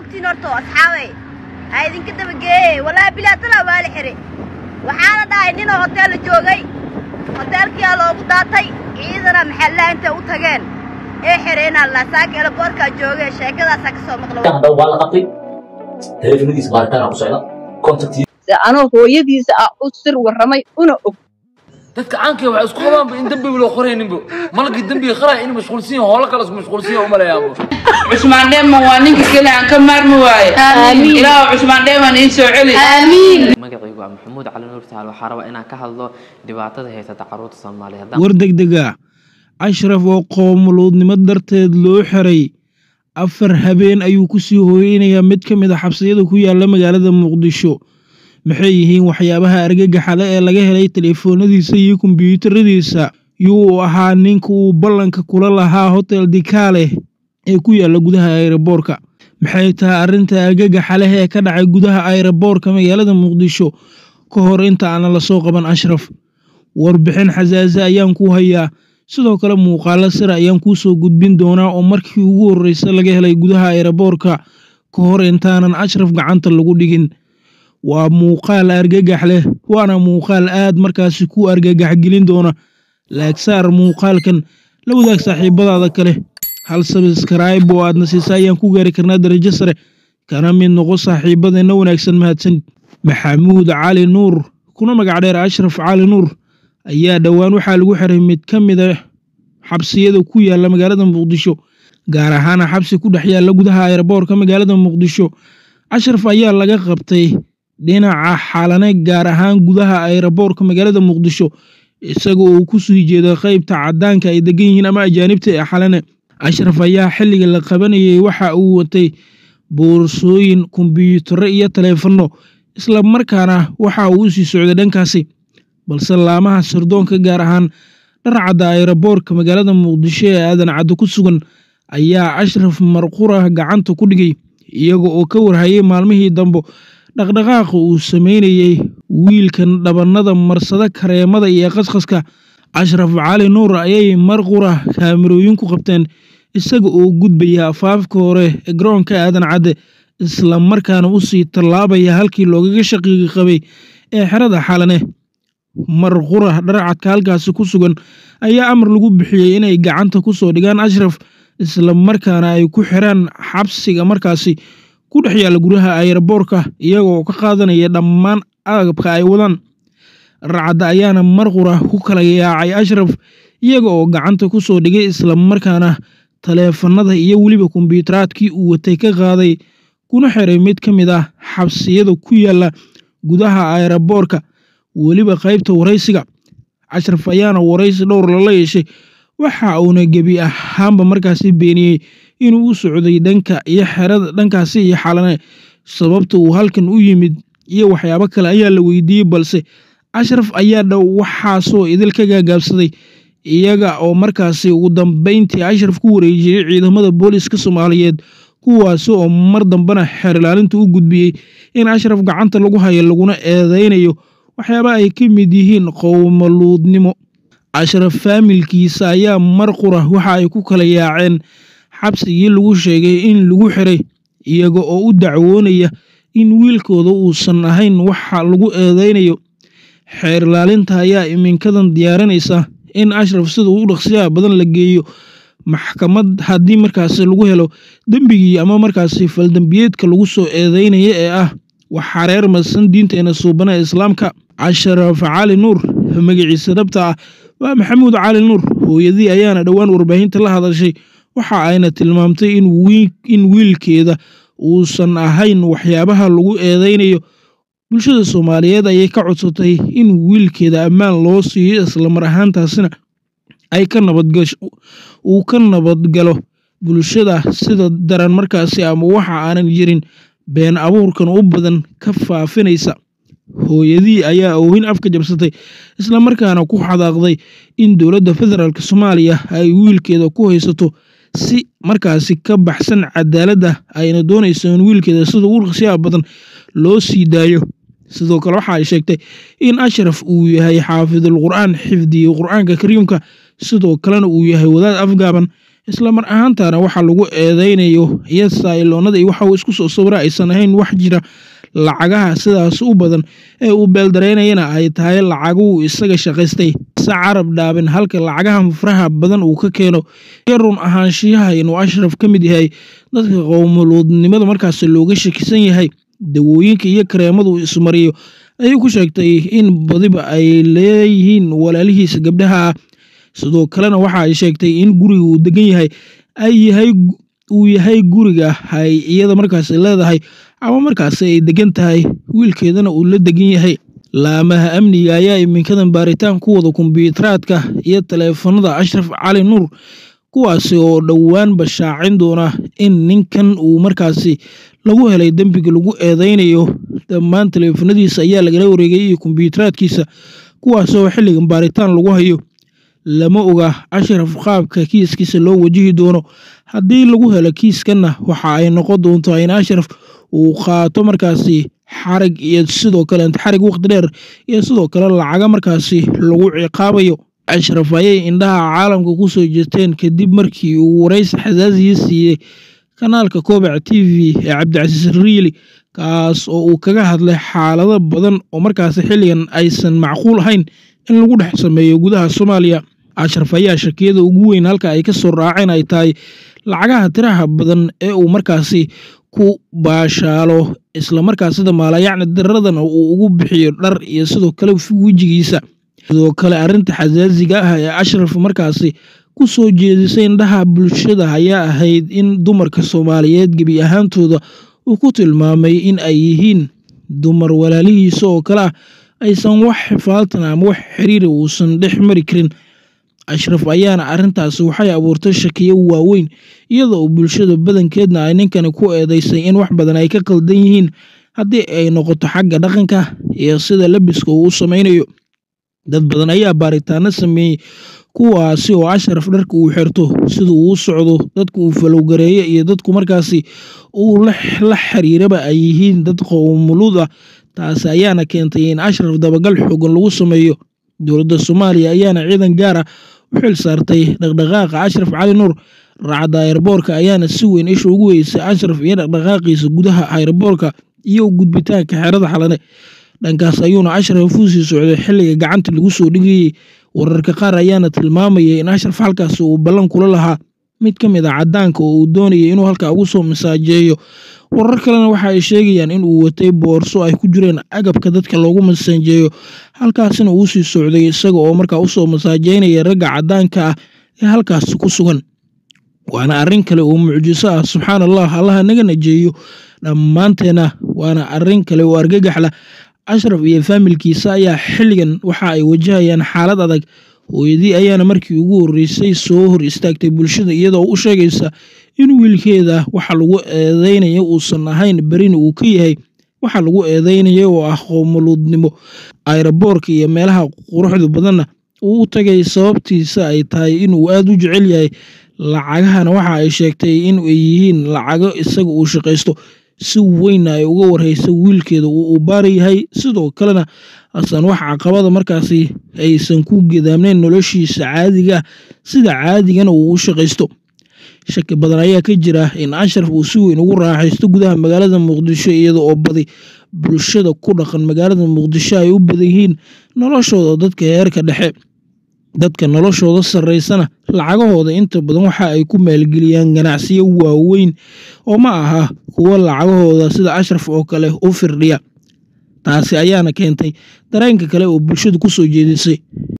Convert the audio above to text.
ogtiin horto asxaabay aydin ka daba geeyay walaa bilaa tala waali xiri waxaana dhahay nin hotel joogay hotelkii loogu daatay ciidana maxalla inta u tageen ee xireenaa la saakay boorka joogay sheekadaas ka soo maqlo kan wala qabtay telefonkiisa baaritaan ku socda contact anoo hooyadiisa u sir waramay una og dadka caanka waxa isku qabaan in dambi loo qoreeninbo malki dambi qara in mashquulsiin hoola kala mashquulsiin uma leeyaabo Usman Dema waa ninka kale aan ka maarmi waaye ilaa Usman Dema in soo celi amiin magacaygu waa Maxamuud Cali Nuur Taal waxa raba inaan ka hadlo dhibaatada haysata carruurta Soomaaliyeed war degdega Ashraf oo qoomuluudnimo darteed loo xiray afar habeen ayuu ku sii hooyeenaya mid ka mid ah xabsiyada ku yaala magaalada Muqdisho maxay yihiin waxyaabaha argagaxa leh ee laga helay telefoonadiisa iyo kombiyuutaradiisa yuu ahaa ninka uu ballanka kula lahaa Hotel Dikale ee ku yaala gudaha aeroboorka maxay tahay arrinta argagaxa leh ee ka dhacay gudaha aeroboorka magaalada Muqdisho ka hor inta aan la soo qaban Ashraf warbixin xasaasi ayaan ku hayaa sidoo kale muuqaalo sir ayaan ku soo gudbin doonaa oo markii ugu horeysay laga helay gudaha aeroboorka ka hor intaanan Ashraf gacanta lagu dhigin waa muuqaal argagax leh waana muuqaal aad markaasi ku argagax gelin doona laagsaar muuqaalkan la wadaag saaxiibadaada kale hal subscribe oo aadna siisayaan ku gaari karnaa darajo sare kana mid noqo saaxiibadeena wanaagsan mahadsan Maxamuud Cali Nuur kuna magac dheer Ashraf Cali Nuur ayaa dhawaan waxa lagu xiray mid ka mid ah xabsiyada ku yaala magaalada Muqdisho gaar ahaan xabsi ku dhex yaala gudaha aeroboorka magaalada Muqdisho Ashraf ayaa laga qabtay dhinaca xalane gaar ahaan gudaha aeroboorka magaalada Muqdisho isagoo uu ku soo jeedo qaybta cadaanka ay degan yihiin ama ajaanibta ee xalane Ashraf ayaa xilliga la qabanayay waxa uu watay boorsooyin kombiyuutar iyo telefono isla markaana waxa uu sii socday dhankaasi balse laamaha sirdoonka gaar ahaan dharcada aeroboorka magaalada Muqdisho ee aadan cad ku sugan ayaa Ashraf marqura gacanta ku dhigay iyaga oo ka warhayay maalmihii dambe dhaqdhaqaaqa uu sameynayay wiilkan dhabanada marsada kareemada iyo qasqaska Ashraf Cali Nuur ayay marqura kaamirooyin ku qabteen isaga oo gudbaya afaafka hore ee garoonka aadan cad isla markaana u sii tallaabaya halkii loogaga shaqeeyay qabay ee xirada xalane marqura dharcadka halkaasi ku sugan ayaa amar lagu bixiyay inay gacanta ku soo dhigaan Ashraf isla markaana ay ku xiraan xabsiga markaasi ku dhex yaala gudaha aeroboorka iyagoo ka qaadanaya dhammaan agabka ay wadaan racada ayaana marqura ku kala yaacay Ashraf iyaga oo gacanta ku soo dhigay isla markaana teleefanada iyo waliba kombiyuutaraadkii uu watay ka qaaday kuna xiray mid ka mid ah xabsiyada ku yaala gudaha aeroboorka waliba qaybta wareysiga Ashraf ayaana wareysi dhowr la yeeshay waxa uuna gabi ahaanba markaasi beeniyay inuu u socday dhanka iyo xerada dhankaasi iyo xalane sababta uu halkan u yimid iyo waxyaabo kale ayaa la weydiiyay balse Ashraf ayaa dhaw waxa soo idil ka gaagabsaday iyaga oo markaasi ugu dambeyntii Ashraf ku wareejiyay ciidamada booliska Soomaaliyeed kuwaas oo mar dambana xeer ilaalinta u gudbiyay in Ashraf gacanta lagu hayo laguna eedeynayo waxyaabo ay ka mid yihiin qowmaluudnimo Ashraf familkiisa ayaa marqura waxa ay ku kala yaaceen xabsigii lagu sheegay in lagu xiray iyaga oo u dacwoonaya in wiilkooda uusan ahayn waxa lagu eedeynayo xeer ilaalinta ayaa iminkadan diyaarinaysa in Ashraf sida uu dhaqsiyaha badan la geeyo maxkamad haddii markaasi lagu helo dambigii ama markaasi faldambiyeedka lagu soo eedeynaya ee ah waxa reer masan diinteena suubana islaamka Ashraf Cali Nuur magaciisa dhabta ah waa Maxamuud Cali Nuur hooyadii ayaana dhawaan warbaahinta la hadashay waxa ayna tilmaamtay in wiilkeeda uusan ahayn waxyaabaha lagu eedeynayo bulshada Soomaaliyeed ayay ka codsatay in wiilkeeda ammaan loo siiyo isla mar ahaantaasina ay ka nabadgalo bulshada sida daran markaasi ama waxa aanan jirin been abuurkan u badan ka faafinaysa hooyadii ayaa oohin afka jabsatay isla markaana ku xadaaqday in dowladda federaalka Soomaaliya ay wiilkeeda ku haysato si markaasi ka baxsan cadaaladda ayna doonayso in wiilkeeda sida ugu dhaqsiyaha badan loo sii daayo sidoo kale waxa ay sheegtay in Ashraf uu yahay xaafidul Qur'aan xifdiyo Qur'aanka Kariimka sidoo kalena uu yahay wadaad afgaaban isla mar ahaantaana waxa lagu eedeynayo iyo sayloonada iyo waxa uu isku soo sawira aysan ahayn wax jira lacagaha sidaas u badan ee uu beeldareynayana ay tahay lacagu isaga shaqaystay sa carab dhaabin halka lacagaha faraha badan uu ka keeno run ahaanshiyaha inuu Ashraf ka mid yahay dadka qowmuluudnimada markaas looga shakisan yahay dawooyinka iyo kareemadu ismariyo ayay ku sheegtay in badiba ay leeyihiin walaalihiisa gabdhaha sidoo kalena waxa ay sheegtay in guriga uu degan yahay uu yahay guriga ay iyada markaas leedahay ama markaas ay degan tahay wiilkeedana uu la degan yahay laamaha amniga ayaa iminkadan baaritaan ku wada kumbiyuuteraadka iyo taleefanada Ashraf Cali Nuur kuwaasi oo dhowaan bashaacin doona in ninkan uu markaasi lagu helay dambiga lagu eedeynayo dhammaan taleefanadiisa ayaa lagala wareegay iyo kumbiyuuteraadkiisa kuwaas oo xilligan baaritaan lagu hayo lama oga Ashraf qaabka kiiskiisa loo wajihi doono haddii lagu helo kiiskanna waxa ay noqon doontaa in Ashraf uu qaato markaasi xarig iyo sidoo kale xarig waqti dheer iyo sidoo kale lacaga markaasi lagu ciqaabayo Ashraf ayay indhaha caalamka ku soo jeesteen kadib markii uu waraysi xasaasi siiyay kanaalka Kobac TV ee Cabdicasiis Riili kaas oo uu kaga hadlay xaalado badan oo markaasi xilligan aysan macquul ahayn in lagu dhex sameeyo gudaha Soomaaliya Ashraf ayaa shakiyada ugu weyn halka ay ka soo raaceen ay tahay lacagaha tiraha badan ee uu markaasi ku baashaalo isla markaas sida maalayacni daradana uu ugu bixiyo dhar iyo sidoo kale wajigiisa sidoo kale arinta xasaasiga ah ee Ashraf markaasi ku soo jeedisay indhaha bulshada ayaa ahayd in dumarka Soomaaliyeed gabi ahaantooda uu ku tilmaamay in ay yihiin dumar walaalihiisa oo kala aysan wax xifaaltan ama wax xiriir uusan dhex mari karin Ashraf ayaana arintaasi waxay abuurtay shakiyo waaweyn iyadoo bulshada badankeedna ay ninkani ku eedeysay in wax badan ay ka qaldan yihiin haddii ay noqoto xagga dhaqanka iyo sida labiska uu samaynayo dad badan ayaa baaritaano sameeyay kuwaasi oo Ashraf dharka uu xirto sida uu socdo dadku uu falowgareeyo iyo dadku markaasi uu la xiriiraba ay yihiin dad qowmuluud ah taas ayaana keentay in Ashraf dabagal xooggan lagu sameeyo dowladda Soomaaliya ayaana ciidan gaar ah u xil saartay dhaqdhaqaaqa Ashraf Cali Nuur raacada airportka ayaana si weyn isha ugu weysay Ashraf iyo dhaqdhaqaaqiisa gudaha airportka iyo gudbitaanka xerada Xalane dhankaas ayuuna Ashraf u sii socday xilliga gacanta lagu soo dhigay wararka qaar ayaana tilmaamayay in Ashraf halkaas uu ballan kula lahaa mid ka mid ah cadaanka oo uu doonayay inuu halka ugu soo masaajeeyo warar kalena waxa ay sheegayaan in uu watay boorso ay ku jireen agabka dadka loogu masaajeeyo halkaasina uu sii socday isaga oo markaa u soo masaajeynaya ragga cadaanka ah ee halkaas ku sugan waana arrin kale oo mucjiso ah subxaanallah Allah naga najeeyo dhammaanteena waana arrin kale oo argagax leh Ashraf iyo familkiisa ayaa xilligan waxa ay wajahayaan xaalad adag hooyadii ayaana markii ugu horeysay soo hor istaagtay bulshada iyadoo u sheegaysa in wiilkeeda waxa lagu eedeynayo uusan ahayn barin uu ka yahay waxa lagu eedeynayo oo ah qowmuluudnimo airportka iyo meelaha quruxda badanna uu u tagay sababtiisa ay tahay inuu aad u jecel yahay lacagahana waxa ay sheegtay in ay yihiin lacago isaga uu shaqaysto si weyn ay uga warhaysa wiilkeeda uu baari yahay sidoo kalena asan wax caqabada markaasi aysan ku gedaamneen noloshiisa caadiga sida caadigana uu u shaqaysto shaki badan ayaa ka jira in Ashraf uu si weyn ugu raaxaysto gudaha magaalada Muqdisho iyada oo badi bulshada ku dhaqan magaalada Muqdisho ay u badan yihiin noloshooda dadka heerka dhexe dadka noloshooda sareysana lacagahooda inta badan waxa ay ku maalgeliyaan ganacsiyo waaweyn oo ma aha kuwa lacagahooda sida Ashraf oo kale u firdhiya taasi ayaana keentay dareenka kale oo bulshadu ku soo jeedisay